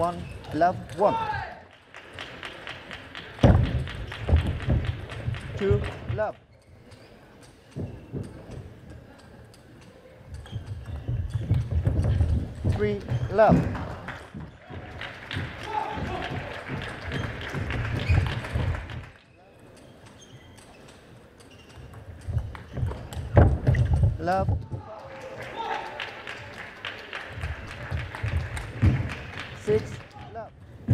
1, love 1. 2, love. 3, love. 6, love.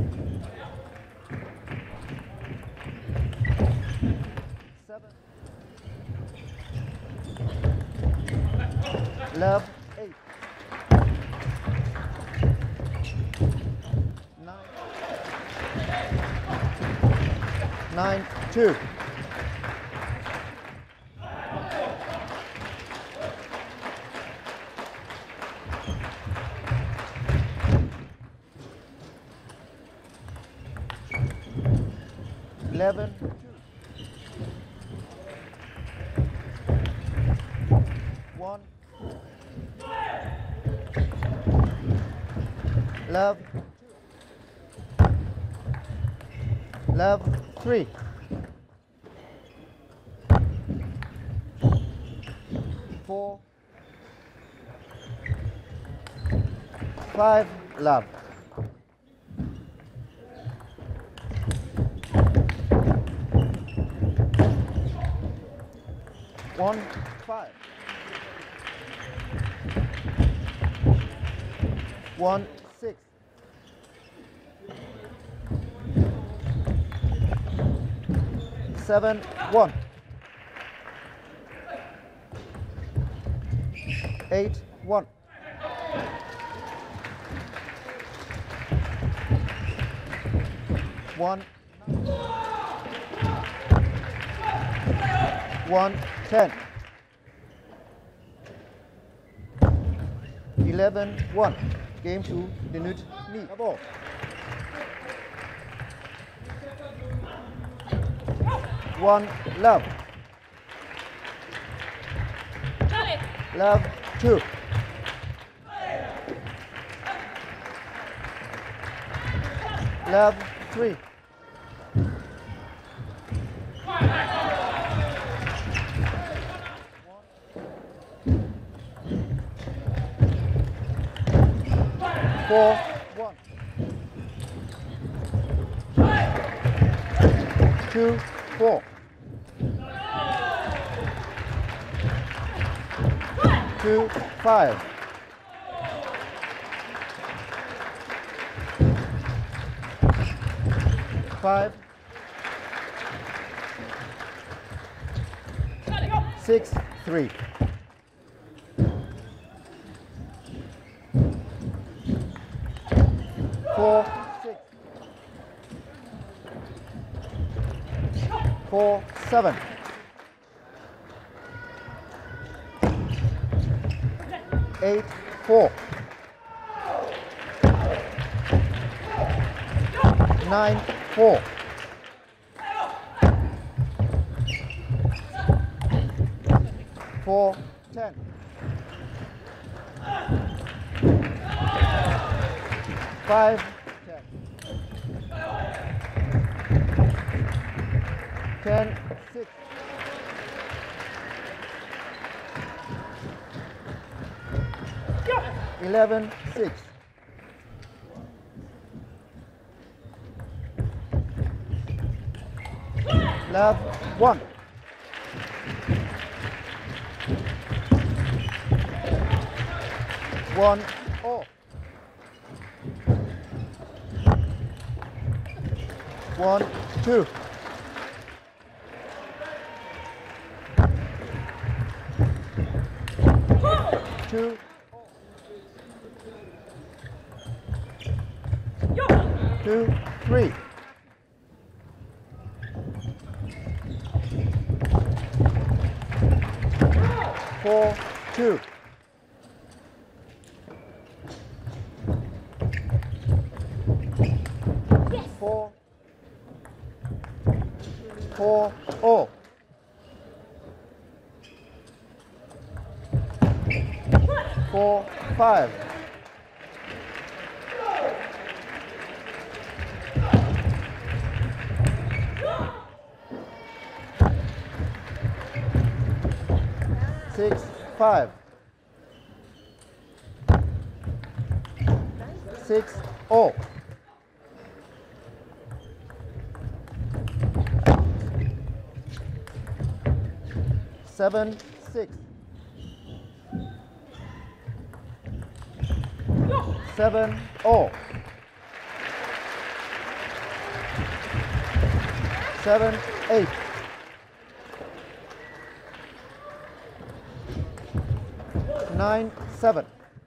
7, love 8. 9, 2. 11, 2. 1, love 2. Love 3. 4, 5, love. 1, 5. 1, 6. 7, 1. 8, 1. 1, 1, 10. 11, 1. Game 2, Minute knee. Double. 1, love. Love 2. 3. 4, 1. 2, 4. 2, 5. 5, 6, 3. 4, 6. 4, 7. 8, 4. 9, 4. 4, 10. 5, 10. 10, 6. 11, 6. 1. 1, all. 1, 2. 2, 2, 3. 4, 2. 4, 4, all. 4, 5. 6-5. 6-all. 7-6. 7-all. 7-8. 9-7.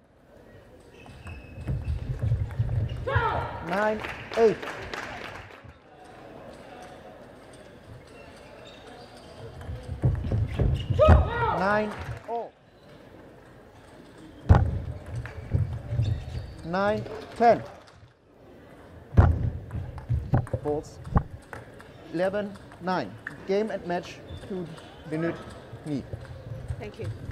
9-8. 9-all. 9-10. Balls. 11-9. Game and match 2 minutes. Thank you.